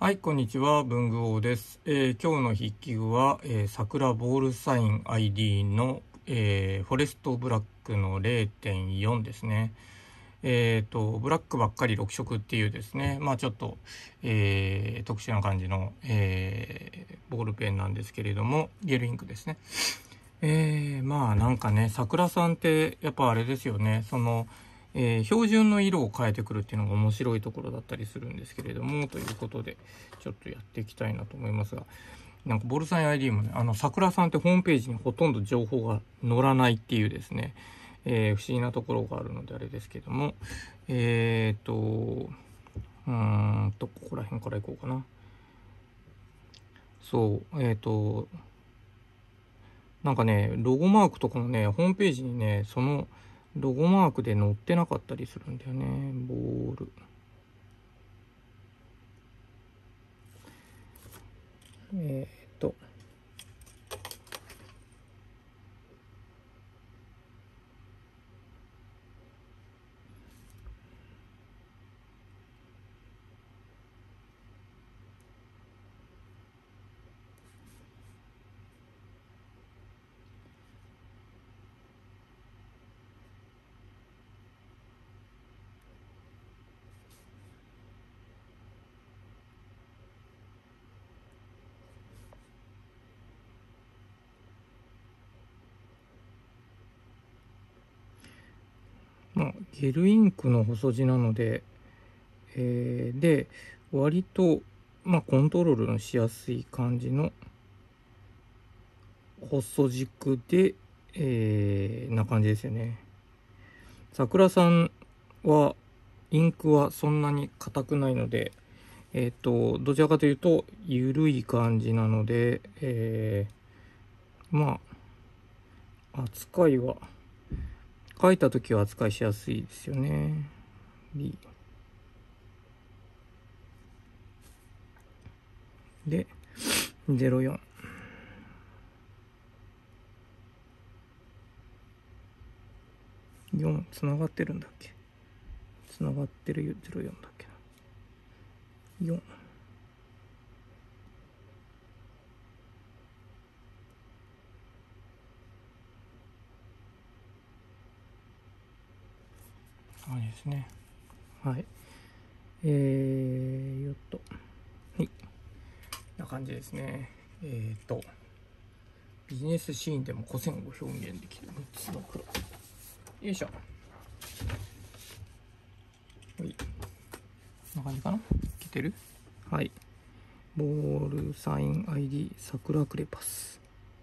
はい、こんにちは。文具王です。今日の筆記具は、桜ボールサイン ID の、フォレストブラックの 0.4 ですね。ブラックばっかり6色っていうですね、まあちょっと、特殊な感じの、ボールペンなんですけれども、ゲルインクですね。まあなんかね、桜さんってやっぱあれですよね、標準の色を変えてくるっていうのが面白いところだったりするんですけれども、ということでちょっとやっていきたいなと思いますが、なんかボルサイン ID もね、桜さんってホームページにほとんど情報が載らないっていうですね、不思議なところがあるのであれですけども、ここら辺からいこうかな。そう、なんかね、ロゴマークとかもね、ホームページにね、そのロゴマークで載ってなかったりするんだよね。ボール。えーっと、まあ、ゲルインクの細字なので、で、割と、まあ、コントロールのしやすい感じの細軸で、な感じですよね。桜さんは、インクはそんなに硬くないので、どちらかというと、緩い感じなので、まあ、扱いは、書いたときは扱いしやすいですよね。B。で、04。4、つながってるんだっけ？つながってる04だっけな。4。あれですね。はい。よっと。はい。な感じですね。ビジネスシーンでも個線を表現できる3つの黒。よいしょ。はい。こんな感じかな？いけてる？はい。ボールサイン ID 桜クレパス。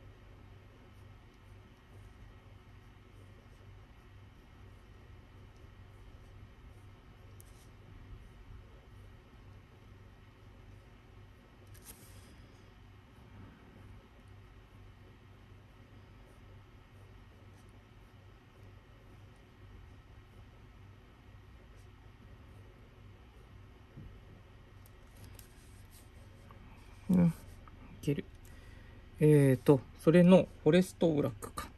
うん。いける。それのフォレストブラックか。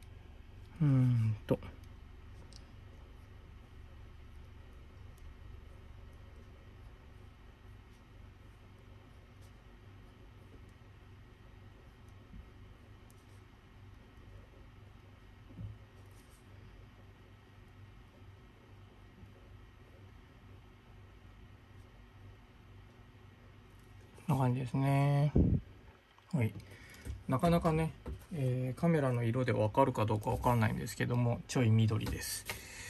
こんな感じですね。はい。なかなかね、カメラの色でわかるかどうかわかんないんですけども、ちょい緑です。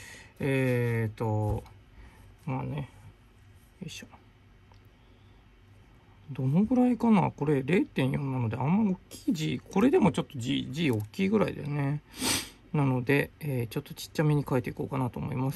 まあね、よいしょ。どのぐらいかなこれ 0.4 なのであんま大きい字、これでもちょっと字大きいぐらいだよね。なので、ちょっとちっちゃめに書いていこうかなと思います。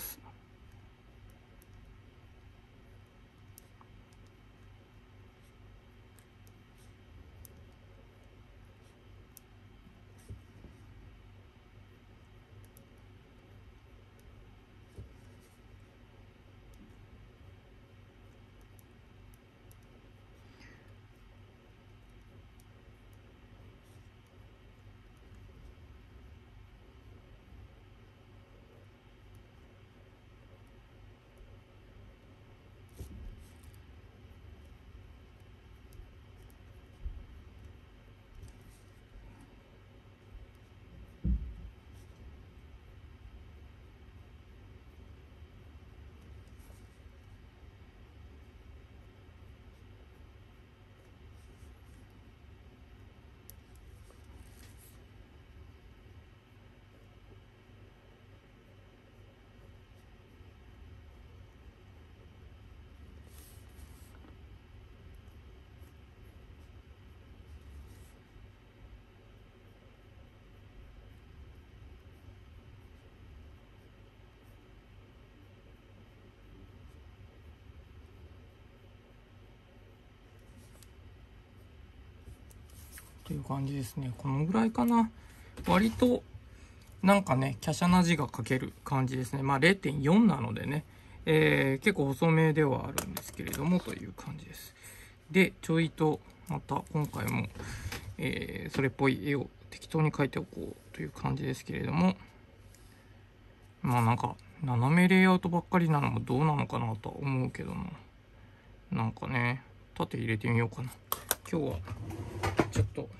という感じですね。このぐらいかな。割となんかね、華奢な字が書ける感じですね。まあ 0.4 なのでね、結構細めではあるんですけれどもという感じです。で、ちょいとまた今回も、それっぽい絵を適当に描いておこうという感じですけれども、まあなんか斜めレイアウトばっかりなのもどうなのかなとは思うけどな。なんかね、縦入れてみようかな。今日はちょっと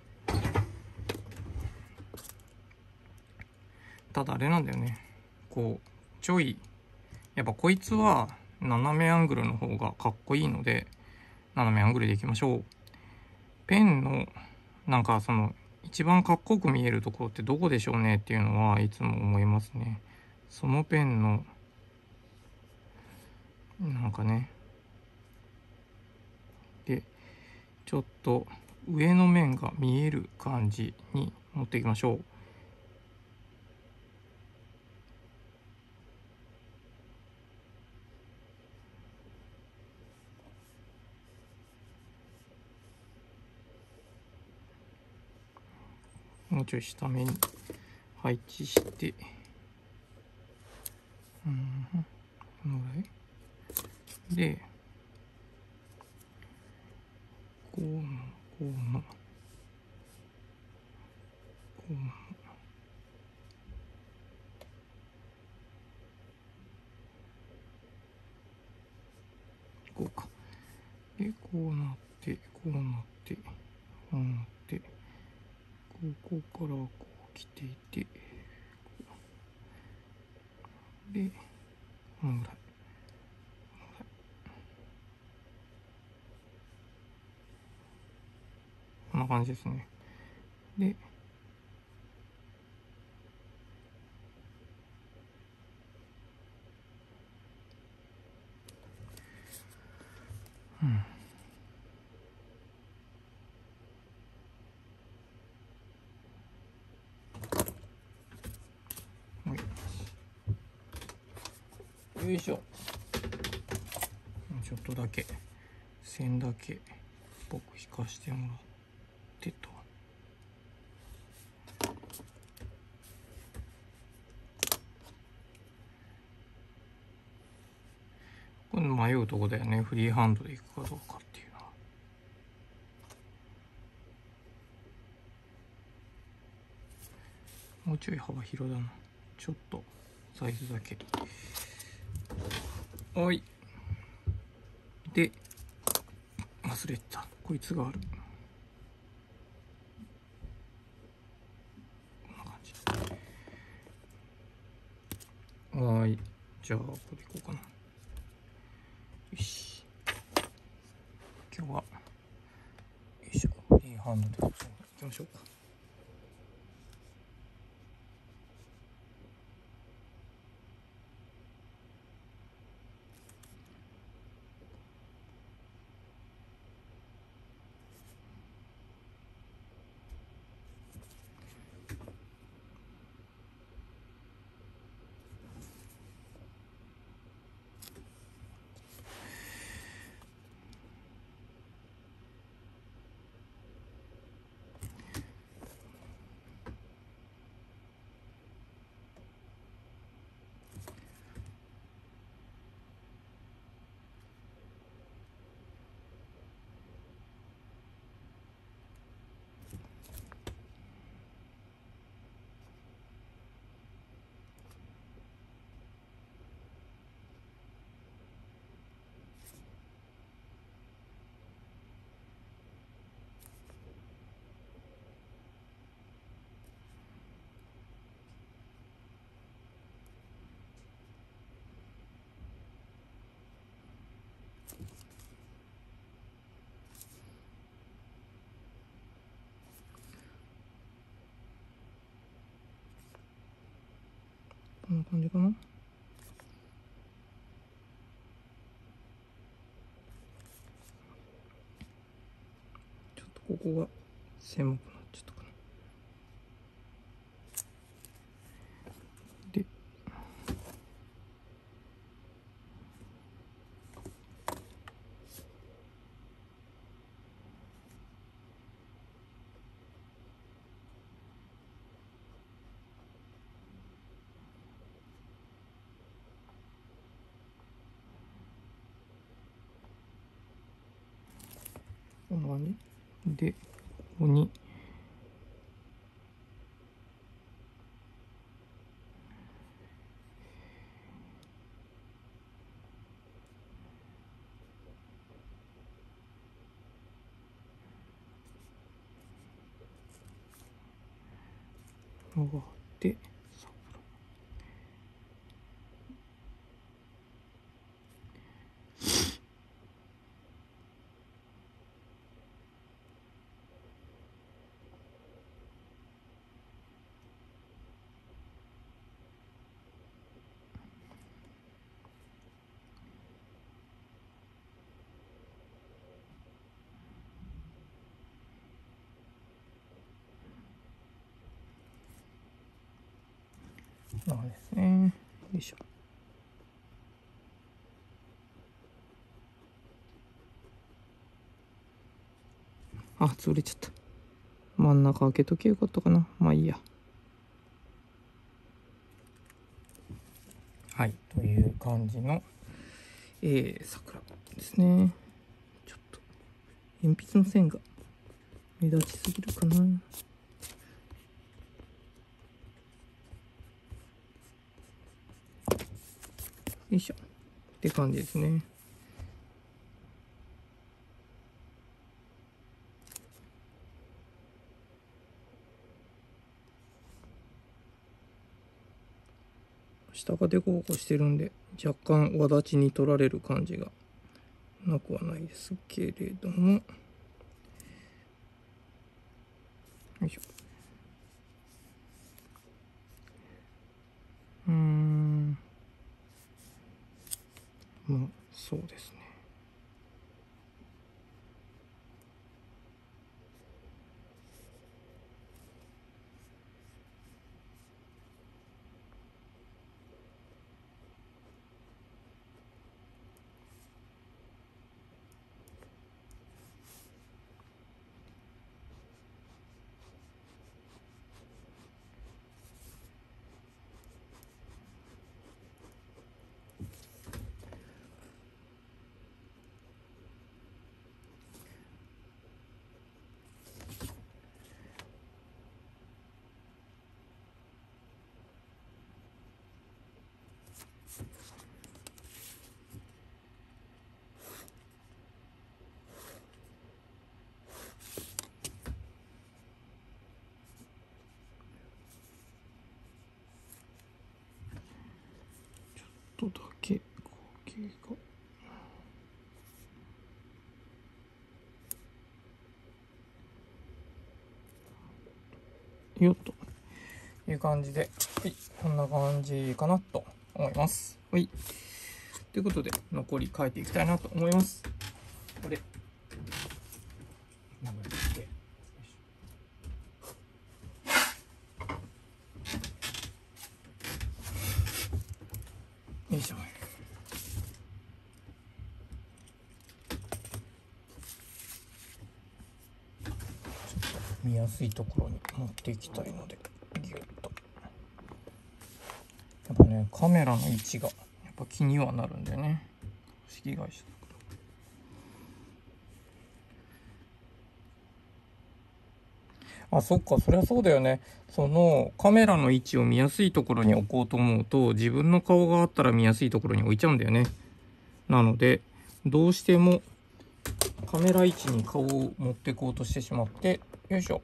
ただあれなんだよね、こうちょいやっぱこいつは斜めアングルの方がかっこいいので斜めアングルでいきましょう。ペンのなんかその一番かっこよく見えるところってどこでしょうねっていうのはいつも思いますね。そのペンのなんかね、でちょっと上の面が見える感じに持っていきましょう。もうちょい下目に配置して、このぐらいで、こうの、こうの、こうの、こうか。で、こうなって、こうなって、こうなって、ここからこう来ていて、で、このぐらい。こんな感じですね。で、はい、よいしょ。ちょっとだけ線だけ僕引かしてもらってと。これ迷うとこだよね。フリーハンドでいくかどうかっていうのは。もうちょい幅広だな。ちょっとサイズだけ。はい。で、忘れてた。こいつがある。こんな感じ。はい。じゃあ、これいこうかな。よし。今日は、よいしょ。フリーハンドで行きましょうか。こんな感じかな。ちょっとここが狭くなっちゃったかな。で、 こんな感じで、ここに上がってなんですね。よいしょ。あ、潰れちゃった。真ん中開けときゃよかったかな。まあいいや。はい、という感じの、桜ですね。ちょっと鉛筆の線が目立ちすぎるかな。よいしょって感じですね。下がデコボコしてるんで若干わだちに取られる感じがなくはないですけれども、よいしょ。まあそうですね。ちょっとだけ影が。よっという感じで、はい、こんな感じかなと思います。はい。ということで、残り書いていきたいなと思います。これ、長いですね。よいしょ。見やすいところに持っていきたいので、ギュッと。やっぱね、カメラの位置がやっぱ気にはなるんでね。式会社だから。あ、そっか、そりゃそうだよね。そのカメラの位置を見やすいところに置こうと思うと、自分の顔があったら見やすいところに置いちゃうんだよね。なので、どうしてもカメラ位置に顔を持ってこうとしてしまって、よいしょ。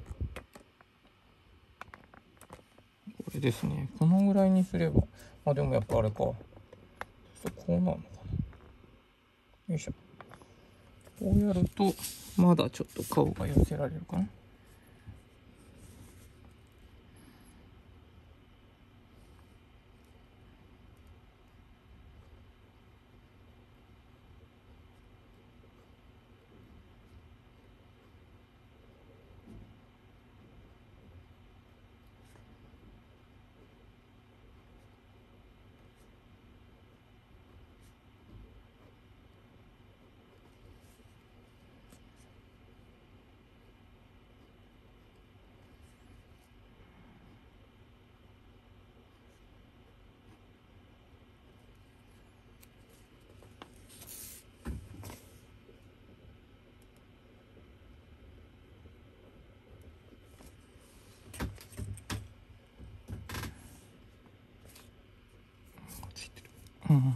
これですね。このぐらいにすれば、あ、でもやっぱあれか。こうなるのかな。よいしょ。こうやると、まだちょっと顔が寄せられるかな。 うん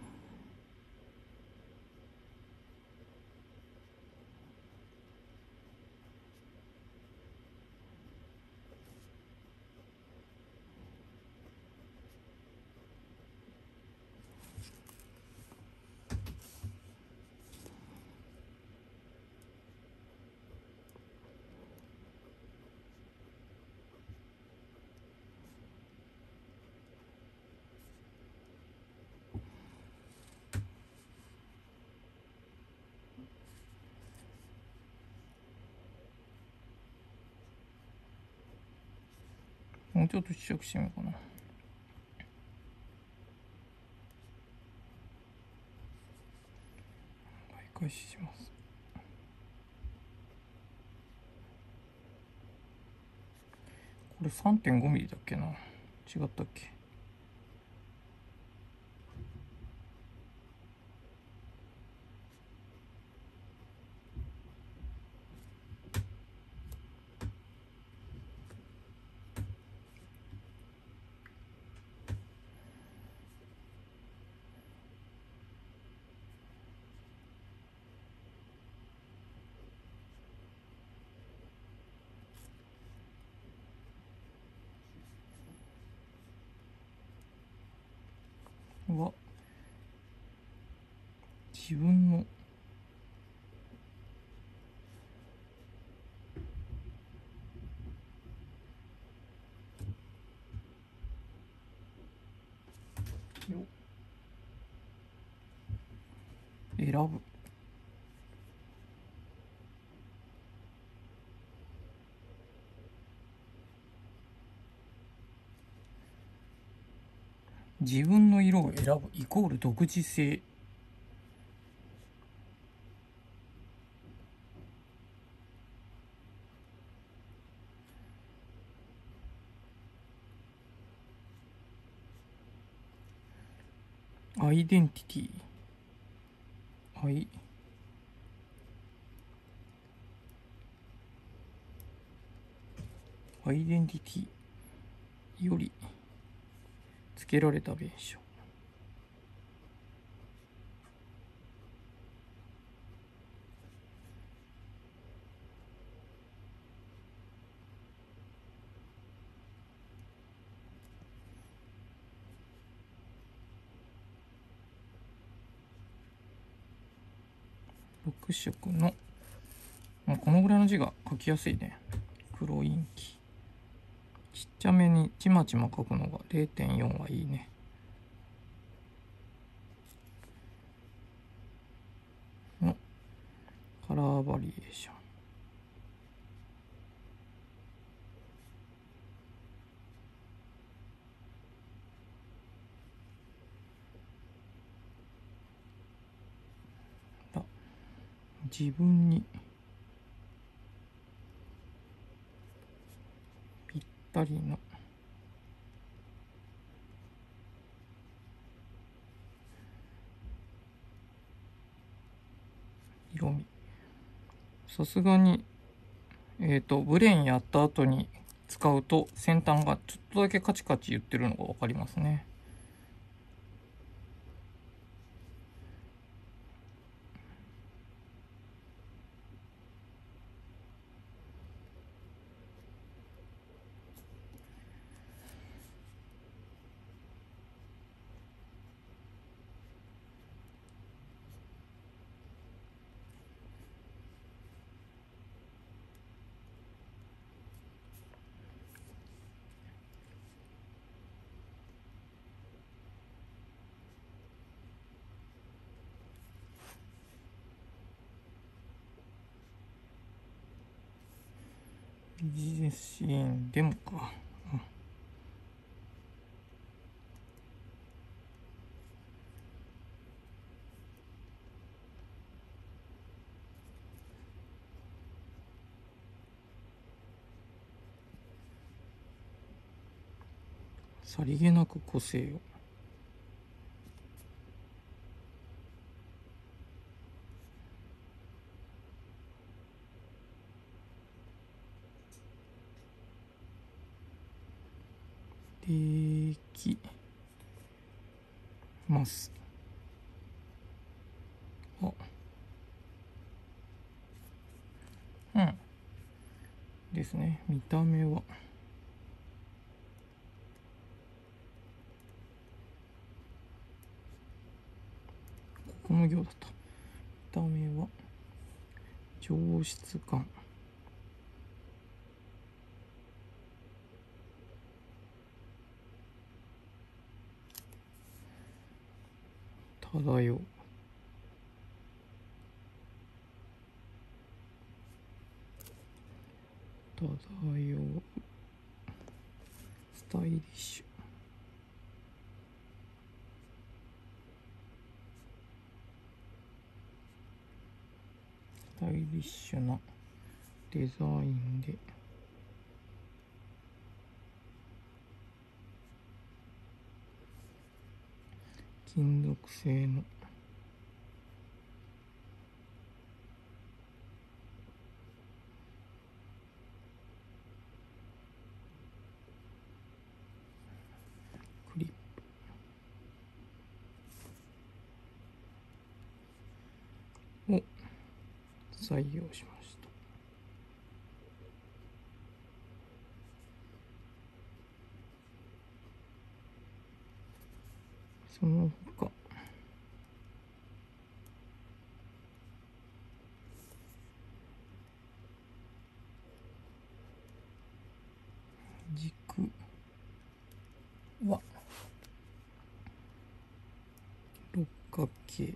もうちょっと試着してみようかな。開始します。これ 3.5 ミリだっけな、違ったっけ。は自分の選ぶ。自分の色を選ぶイコール独自性。アイデンティティ。アイデンティティより付けられた名称。6色の、このぐらいの字が書きやすいね。黒インキ。ちっちゃめにちまちま書くのが 0.4 はいいね。のカラーバリエーション。自分にぴったりの色味。さすがにブレンやった後に使うと先端がちょっとだけカチカチ言ってるのが分かりますね。ビジネスシーンでもか。さりげなく個性を。定期ます。ですね。見た目はこの行だった。見た目は上質感、漂う、スタイリッシュ、スタイリッシュなデザインで、金属製のクリップを採用しました。その他軸は六角形、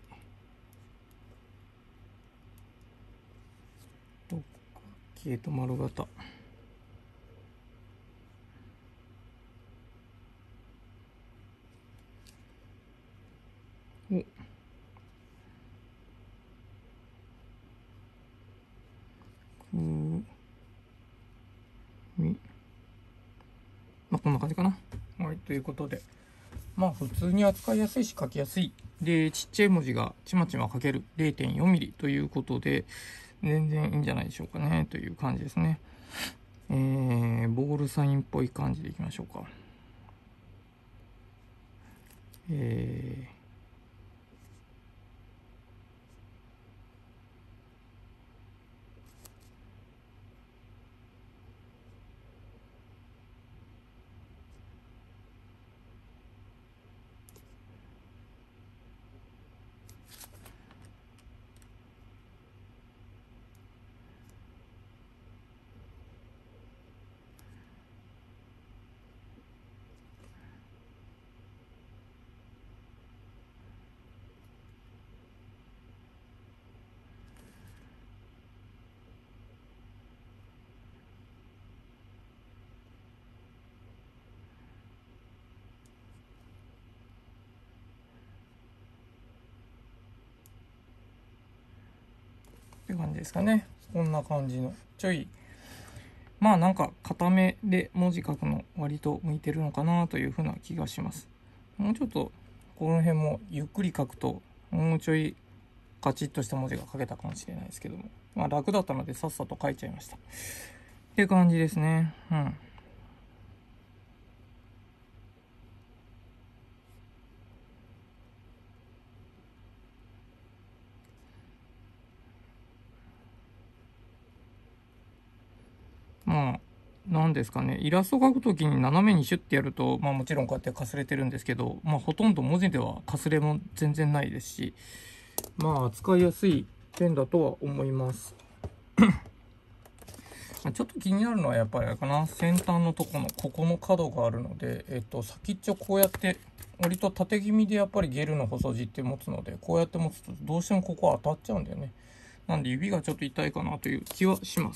と丸型をこんな感じかな。はい、ということで、普通に扱いやすいし書きやすい。で、ちっちゃい文字がちまちま書ける 0.4 ミリということで、全然いいんじゃないでしょうかね、という感じですね。ボールサインっぽい感じでいきましょうか。って感じですかね。こんな感じのちょいなんか固めで文字書くの割と向いてるのかなというふうな気がします。もうちょっとこの辺もゆっくり書くともうちょいカチッとした文字が書けたかもしれないですけども、楽だったのでさっさと書いちゃいましたって感じですね。なんですかね、イラスト描くときに斜めにシュッてやると、もちろんこうやってかすれてるんですけど、ほとんど文字ではかすれも全然ないですし、扱いやすいペンだとは思います。ちょっと気になるのはやっぱりあれかな、先端のとこのここの角があるので、先っちょこうやって割と縦気味でやっぱりゲルの細字って持つので、こうやって持つとどうしてもここ当たっちゃうんだよね。なんで指がちょっと痛いかなという気はします。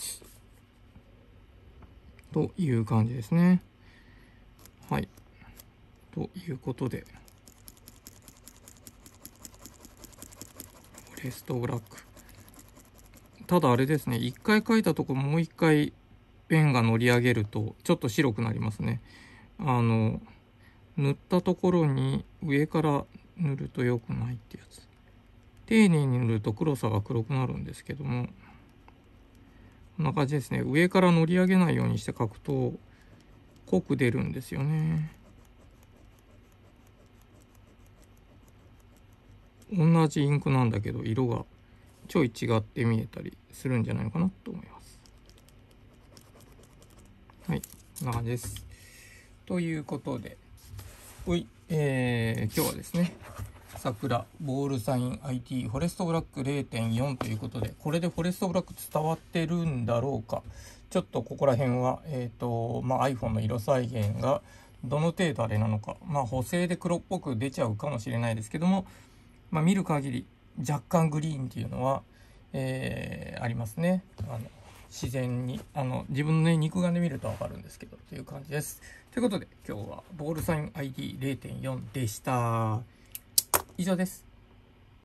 という感じですね。はい。ということで、フォレストブラック。ただあれですね、一回書いたとこもう一回ペンが乗り上げるとちょっと白くなりますね。塗ったところに上から塗ると良くないってやつ。丁寧に塗ると黒さが黒くなるんですけども、こんな感じですね。上から乗り上げないようにして書くと濃く出るんですよね。 同じインクなんだけど色がちょい違って見えたりするんじゃないのかなと思います。はい、こんな感じです。ということで、今日はですね、桜ボールサイン IT フォレストブラック 0.4 ということで、これでフォレストブラック伝わってるんだろうか。ちょっとここら辺は、iPhone の色再現がどの程度あれなのか、補正で黒っぽく出ちゃうかもしれないですけども、見る限り若干グリーンっていうのは、ありますね。自然に自分の、ね、肉眼で見ると分かるんですけどという感じです。ということで今日はボールサイン ID0.4 でした。以上です。